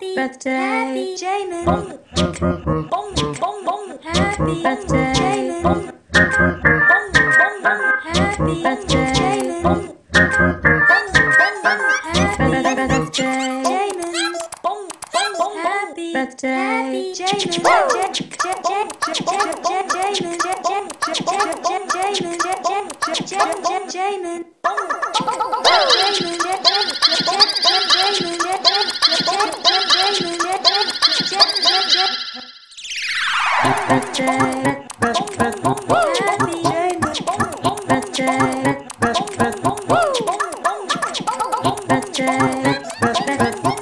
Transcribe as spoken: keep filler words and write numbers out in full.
Happy birthday, Jamin. Bong, bong, bong, bong. Happy birthday, Jamin. Bong, bong, bong, bong. Happy birthday, Jamin. Bong, bong, bong, bong. Happy birthday, Jamin. Bong, bong, bong. Happy birthday, Jamin. Jamin, Jamin, Happy birthday.